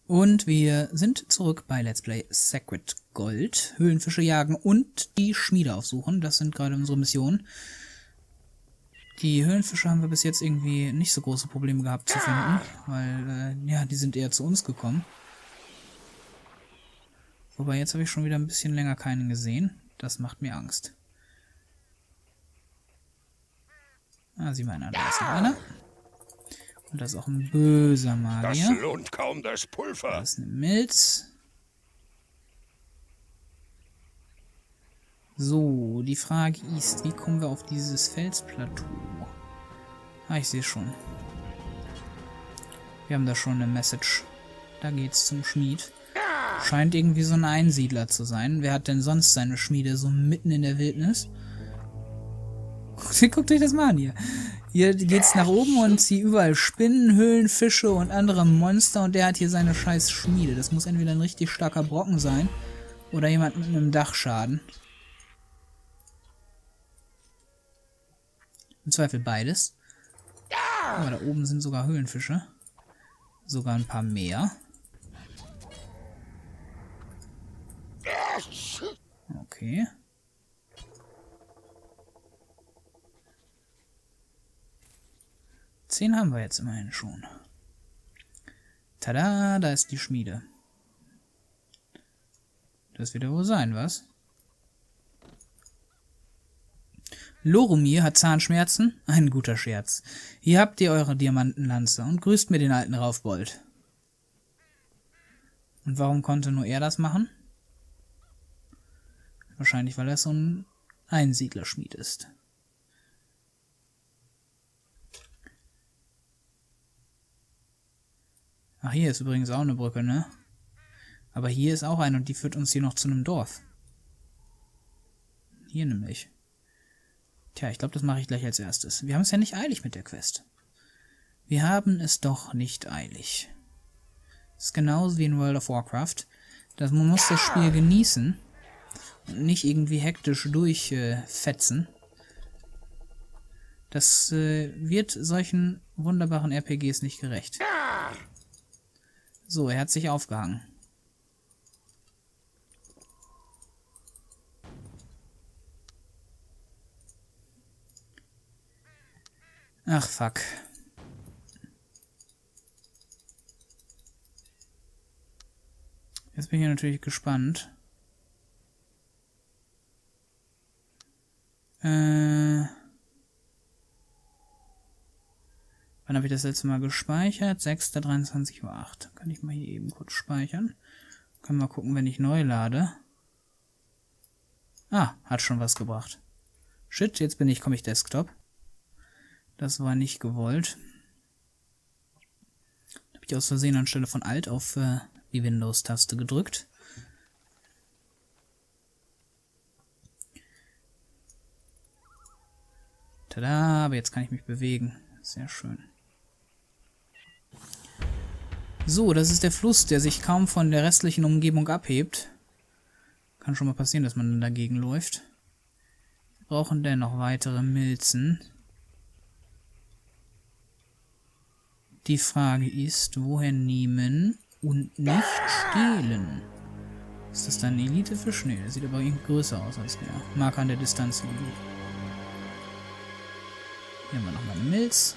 Und wir sind zurück bei Let's Play Sacred Gold. Höhlenfische jagen und die Schmiede aufsuchen. Das sind gerade unsere Missionen. Die Höhlenfische haben wir bis jetzt irgendwie nicht so große Probleme gehabt zu finden. Weil, ja, die sind eher zu uns gekommen. Wobei, jetzt habe ich schon wieder ein bisschen länger keinen gesehen. Das macht mir Angst. Ah, sieh mal einer, da ist noch einer. Und das ist auch ein böser Magier. Das lohnt kaum das Pulver. Das ist eine Milz. So, die Frage ist, wie kommen wir auf dieses Felsplateau? Ah, ich sehe schon. Wir haben da schon eine Message. Da geht's zum Schmied. Scheint irgendwie so ein Einsiedler zu sein. Wer hat denn sonst seine Schmiede so mitten in der Wildnis? Guckt euch das mal an hier. Hier geht's nach oben und sie überall Spinnen, Höhlenfische und andere Monster und der hat hier seine scheiß Schmiede. Das muss entweder ein richtig starker Brocken sein oder jemand mit einem Dachschaden. Im Zweifel beides. Aber da oben sind sogar Höhlenfische. Sogar ein paar mehr. Okay. 10 haben wir jetzt immerhin schon. Tada, da ist die Schmiede. Das wird ja wohl sein, was? Loromir hat Zahnschmerzen? Ein guter Scherz. Hier habt ihr eure Diamantenlanze und grüßt mir den alten Raufbold. Und warum konnte nur er das machen? Wahrscheinlich, weil er so ein Einsiedlerschmied ist. Ach, hier ist übrigens auch eine Brücke, ne? Aber hier ist auch eine und die führt uns hier noch zu einem Dorf. Hier nämlich. Tja, ich glaube, das mache ich gleich als erstes. Wir haben es ja nicht eilig mit der Quest. Wir haben es doch nicht eilig. Das ist genauso wie in World of Warcraft. Man muss das Spiel genießen und nicht irgendwie hektisch durchfetzen. Das wird solchen wunderbaren RPGs nicht gerecht. So, er hat sich aufgehangen. Ach, fuck. Jetzt bin ich natürlich gespannt. Wann habe ich das letzte Mal gespeichert? 6.23:08 Uhr. Kann ich mal hier eben kurz speichern. Können wir mal gucken, wenn ich neu lade. Ah, hat schon was gebracht. Shit, jetzt komme ich Desktop. Das war nicht gewollt. Habe ich aus Versehen anstelle von Alt auf die Windows-Taste gedrückt. Tada, aber jetzt kann ich mich bewegen. Sehr schön. So, das ist der Fluss, der sich kaum von der restlichen Umgebung abhebt. Kann schon mal passieren, dass man dagegen läuft. Wir brauchen dennoch weitere Milzen. Die Frage ist, woher nehmen und nicht stehlen? Ist das dann ein Elitefisch? Nee, der sieht aber irgendwie größer aus als der. Mag an der Distanz liegen. Hier haben wir nochmal eine Milz.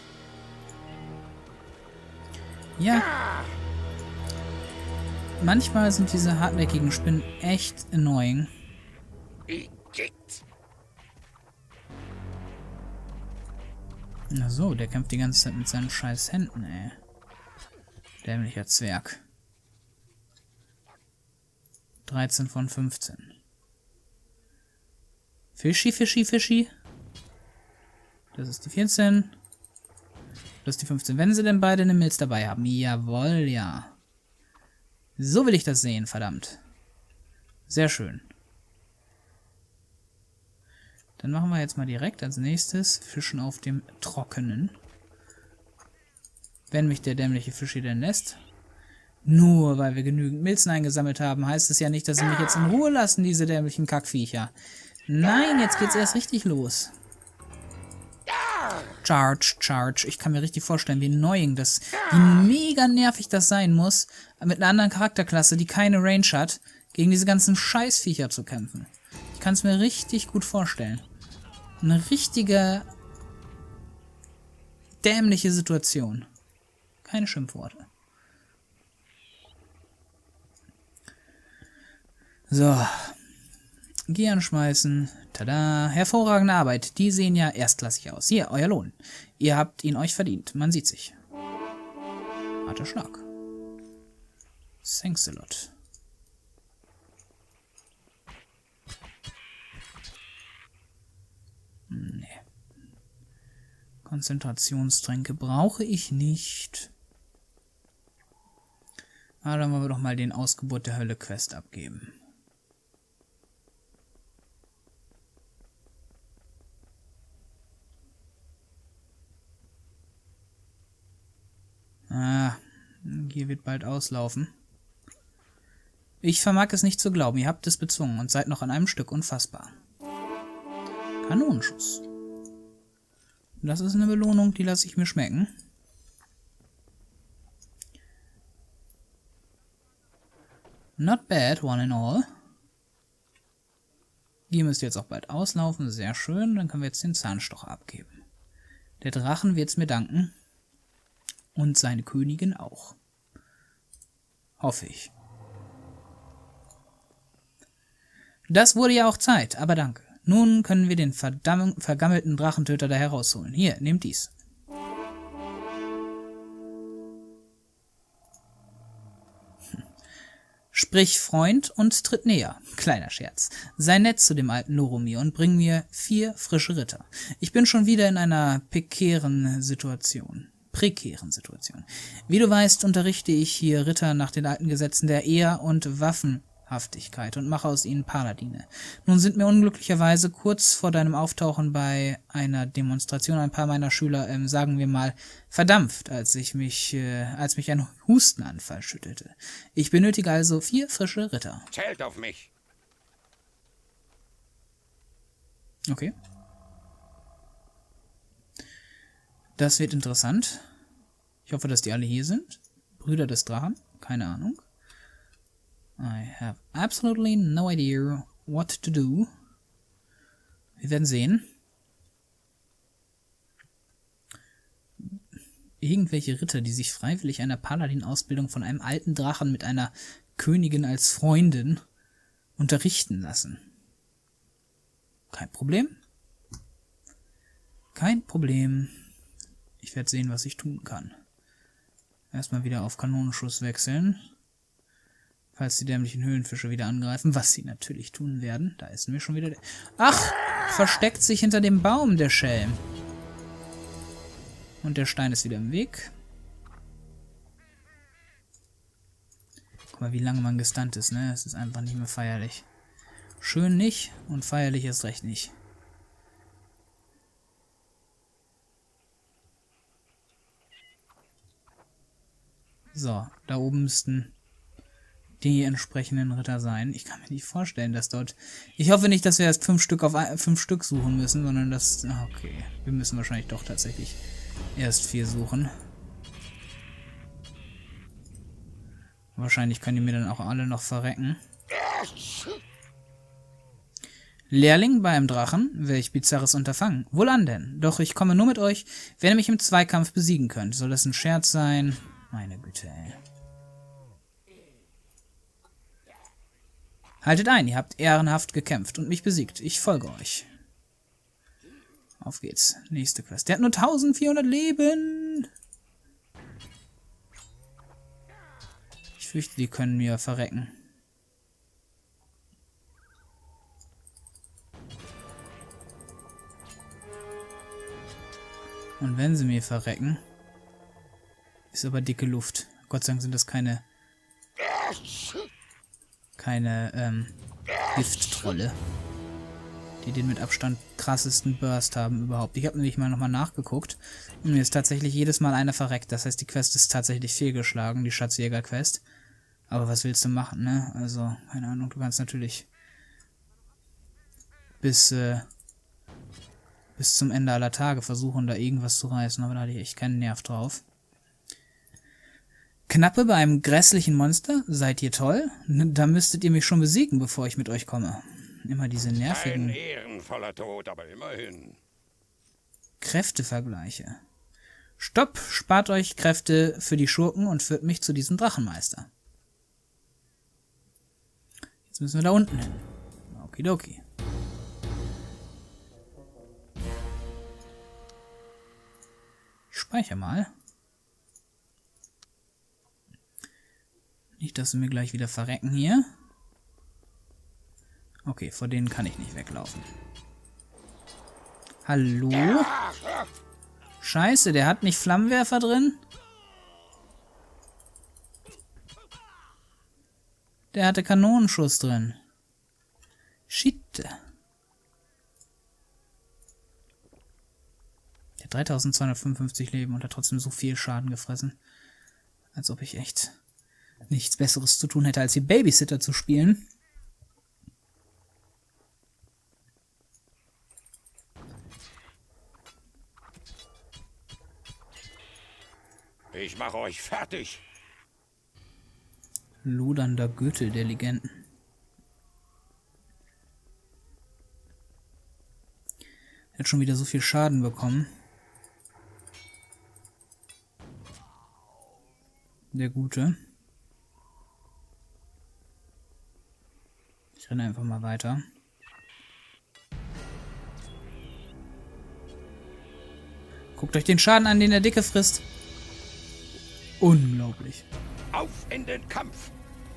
Ja. Manchmal sind diese hartnäckigen Spinnen echt annoying. Na so, der kämpft die ganze Zeit mit seinen scheiß Händen, ey. Dämlicher Zwerg. 13 von 15. Fischi, Fischi, Fischi. Das ist die 14. Das ist die 15. Wenn sie denn beide eine Milz dabei haben. Jawohl, ja. So will ich das sehen, verdammt. Sehr schön. Dann machen wir jetzt mal direkt als nächstes Fischen auf dem Trockenen. Wenn mich der dämliche Fisch hier denn lässt. Nur weil wir genügend Milzen eingesammelt haben, heißt es ja nicht, dass sie mich jetzt in Ruhe lassen, diese dämlichen Kackviecher. Nein, jetzt geht's erst richtig los. Charge, Charge. Ich kann mir richtig vorstellen, wie mega nervig das sein muss, mit einer anderen Charakterklasse, die keine Range hat, gegen diese ganzen Scheißviecher zu kämpfen. Ich kann es mir richtig gut vorstellen. Eine richtige dämliche Situation. Keine Schimpfworte. So. Geh anschmeißen. Tada. Hervorragende Arbeit. Die sehen ja erstklassig aus. Hier, euer Lohn. Ihr habt ihn euch verdient. Man sieht sich. Harter Schlag. Thanks a lot. Nee. Konzentrationstränke brauche ich nicht. Ah, dann wollen wir doch mal den Ausgeburt der Hölle Quest abgeben. Ah, hier wird bald auslaufen. Ich vermag es nicht zu glauben, ihr habt es bezwungen und seid noch an einem Stück unfassbar. Kanonenschuss. Das ist eine Belohnung, die lasse ich mir schmecken. Not bad, one and all. Die müsst jetzt auch bald auslaufen, sehr schön. Dann können wir jetzt den Zahnstocher abgeben. Der Drachen wird es mir danken. Und seine Königin auch. Hoffe ich. Das wurde ja auch Zeit, aber danke. Nun können wir den vergammelten Drachentöter da herausholen. Hier, nehmt dies. Sprich, Freund, und tritt näher. Kleiner Scherz. Sei nett zu dem alten Loromir und bring mir 4 frische Ritter. Ich bin schon wieder in einer prekären Situation. Wie du weißt, unterrichte ich hier Ritter nach den alten Gesetzen der Ehr- und Waffenhaftigkeit und mache aus ihnen Paladine. Nun sind mir unglücklicherweise kurz vor deinem Auftauchen bei einer Demonstration ein paar meiner Schüler, sagen wir mal, verdampft, als mich ein Hustenanfall schüttelte. Ich benötige also 4 frische Ritter. Zählt auf mich. Okay. Das wird interessant. Ich hoffe, dass die alle hier sind. Brüder des Drachen? Keine Ahnung. I have absolutely no idea what to do. Wir werden sehen. Irgendwelche Ritter, die sich freiwillig einer Paladin-Ausbildung von einem alten Drachen mit einer Königin als Freundin unterrichten lassen. Kein Problem. Kein Problem. Ich werde sehen, was ich tun kann. Erstmal wieder auf Kanonenschuss wechseln. Falls die dämlichen Höhlenfische wieder angreifen, was sie natürlich tun werden. Da ist mir schon wieder der... Ach! Versteckt sich hinter dem Baum, der Schelm. Und der Stein ist wieder im Weg. Guck mal, wie lange man gestunt ist, ne? Es ist einfach nicht mehr feierlich. Schön nicht und feierlich erst recht nicht. So, da oben müssten die entsprechenden Ritter sein. Ich kann mir nicht vorstellen, dass dort... Ich hoffe nicht, dass wir erst 5 Stück auf 5 Stück suchen müssen, sondern dass... Okay, wir müssen wahrscheinlich doch tatsächlich erst 4 suchen. Wahrscheinlich können die mir dann auch alle noch verrecken. Lehrling bei einem Drachen? Welch bizarres Unterfangen. Wohlan denn. Doch ich komme nur mit euch, wenn ihr mich im Zweikampf besiegen könnt. Soll das ein Scherz sein? Meine Güte, ey. Haltet ein, ihr habt ehrenhaft gekämpft und mich besiegt. Ich folge euch. Auf geht's. Nächste Quest. Der hat nur 1400 Leben. Ich fürchte, die können mir verrecken. Und wenn sie mir verrecken, ist aber dicke Luft. Gott sei Dank sind das keine Gifttrolle, die den mit Abstand krassesten Burst haben überhaupt. Ich habe nämlich mal nochmal nachgeguckt und mir ist tatsächlich jedes Mal einer verreckt. Das heißt, die Quest ist tatsächlich fehlgeschlagen, die Schatzjäger-Quest. Aber was willst du machen, ne? Also, keine Ahnung, du kannst natürlich bis bis zum Ende aller Tage versuchen, da irgendwas zu reißen, aber da hatte ich echt keinen Nerv drauf. Knappe bei einem grässlichen Monster? Seid ihr toll? Da müsstet ihr mich schon besiegen, bevor ich mit euch komme. Immer diese nervigen... Ein ehrenvoller Tod, aber immerhin. Kräftevergleiche. Stopp! Spart euch Kräfte für die Schurken und führt mich zu diesem Drachenmeister. Jetzt müssen wir da unten hin. Okidoki. Ich speichere mal. Nicht, dass sie mir gleich wieder verrecken hier. Okay, vor denen kann ich nicht weglaufen. Hallo? Scheiße, der hat nicht Flammenwerfer drin? Der hatte Kanonenschuss drin. Shit. Der hat 3255 Leben und hat trotzdem so viel Schaden gefressen. Als ob ich echt nichts Besseres zu tun hätte, als hier Babysitter zu spielen. Ich mache euch fertig. Lodernder Gürtel der Legenden. Er hat schon wieder so viel Schaden bekommen. Der Gute. Ich renne einfach mal weiter. Guckt euch den Schaden an, den der Dicke frisst. Unglaublich. Auf in den Kampf.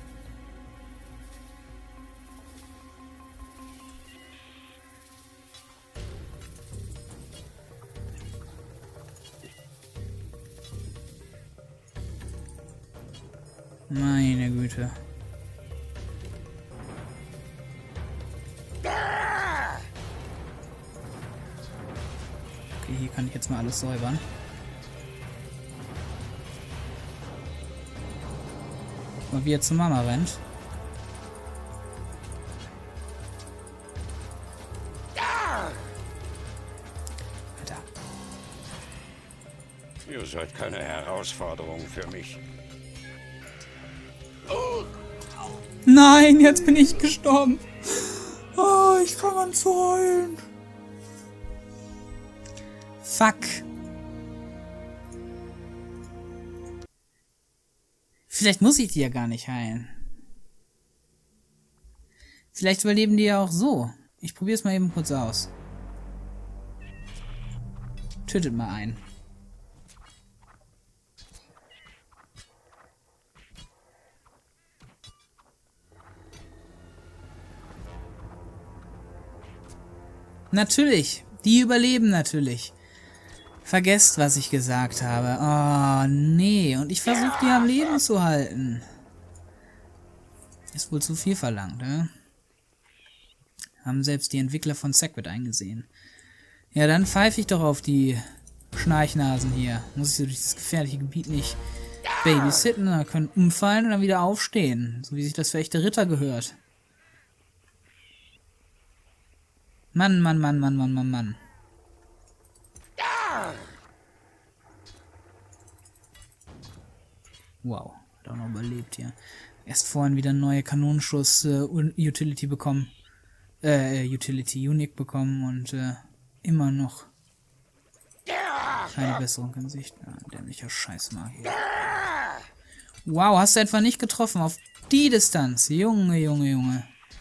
Meine Güte. Okay, hier kann ich jetzt mal alles säubern. Und wie er zur Mama rennt. Alter. Ihr seid keine Herausforderung für mich. Nein, jetzt bin ich gestorben. Oh, ich fange an zu heulen. Fuck. Vielleicht muss ich die ja gar nicht heilen. Vielleicht überleben die ja auch so. Ich probiere es mal eben kurz aus. Tötet mal einen. Natürlich. Die überleben natürlich. Vergesst, was ich gesagt habe. Oh, nee. Und ich versuche, die am Leben zu halten. Ist wohl zu viel verlangt, ne? Haben selbst die Entwickler von Segwit eingesehen. Ja, dann pfeife ich doch auf die Schnarchnasen hier. Muss ich so durch das gefährliche Gebiet nicht babysitten. Da können umfallen und dann wieder aufstehen. So wie sich das für echte Ritter gehört. Mann, Mann, Mann, Mann, Mann, Mann, Mann. Wow, hat auch noch überlebt hier. Erst vorhin wieder neue Kanonenschuss Utility bekommen. Utility Unique bekommen und immer noch keine Besserung in Sicht. Ja, dämlicher Scheißmagier. Wow, hast du etwa nicht getroffen auf die Distanz? Junge, Junge, Junge.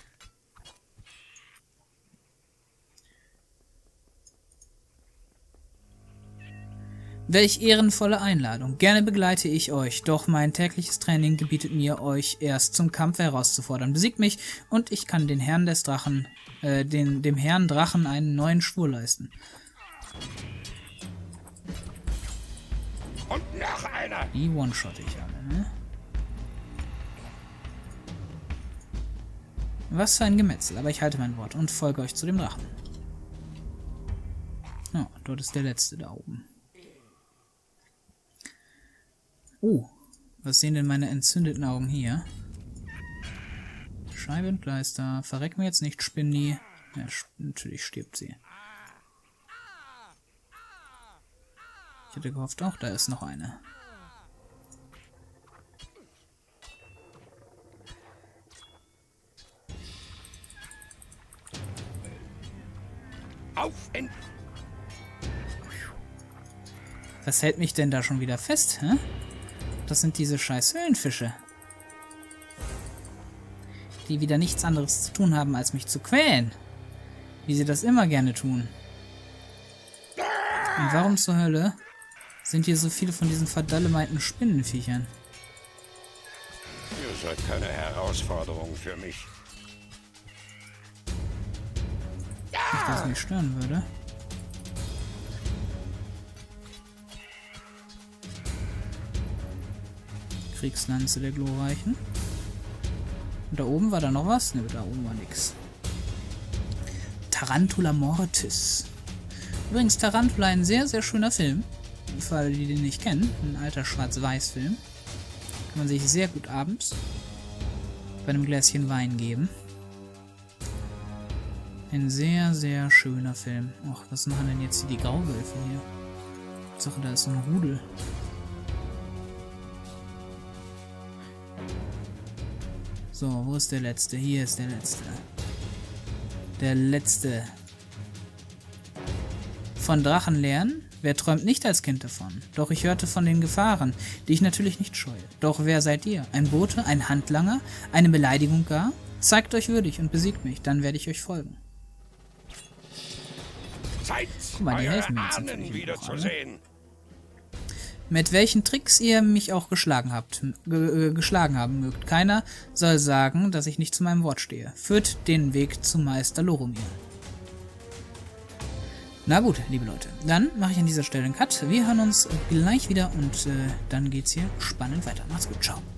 Welch ehrenvolle Einladung. Gerne begleite ich euch, doch mein tägliches Training gebietet mir, euch erst zum Kampf herauszufordern. Besiegt mich und ich kann den Herrn des Drachen, dem Herrn Drachen einen neuen Schwur leisten. Und noch einer. Die one-shot ich alle, ne? Was für ein Gemetzel, aber ich halte mein Wort und folge euch zu dem Drachen. Oh, dort ist der letzte da oben. Oh, was sehen denn meine entzündeten Augen hier? Scheibenkleister. Verreck mir jetzt nicht, Spinni. Ja, natürlich stirbt sie. Ich hätte gehofft, auch da ist noch eine. Auf in... Was hält mich denn da schon wieder fest, hä? Das sind diese scheiß Höhlenfische. Die wieder nichts anderes zu tun haben, als mich zu quälen. Wie sie das immer gerne tun. Und warum zur Hölle sind hier so viele von diesen verdallemeinten Spinnenviechern? Ihr seid keine Herausforderung für mich. Nicht, dass es mich stören würde. Kriegslanze der Glorreichen. Und da oben war da noch was? Ne, da oben war nix. Tarantula Mortis. Übrigens, Tarantula, ein sehr, sehr schöner Film. Für alle, die den nicht kennen. Ein alter Schwarz-Weiß-Film. Kann man sich sehr gut abends bei einem Gläschen Wein geben. Ein sehr, sehr schöner Film. Och, was machen denn jetzt die Grauwölfe hier? Sache, da ist so ein Rudel. So, wo ist der letzte? Hier ist der letzte. Der letzte. Von Drachen lernen? Wer träumt nicht als Kind davon? Doch ich hörte von den Gefahren, die ich natürlich nicht scheue. Doch wer seid ihr? Ein Bote? Ein Handlanger? Eine Beleidigung gar? Zeigt euch würdig und besiegt mich, dann werde ich euch folgen. Zeit, Guck mal, die eure helfen mir jetzt Ahnen natürlich wiederzusehen. Mit welchen Tricks ihr mich auch geschlagen haben mögt. Keiner soll sagen, dass ich nicht zu meinem Wort stehe. Führt den Weg zum Meister Loromir. Na gut, liebe Leute, dann mache ich an dieser Stelle einen Cut. Wir hören uns gleich wieder und dann geht's hier spannend weiter. Macht's gut, ciao.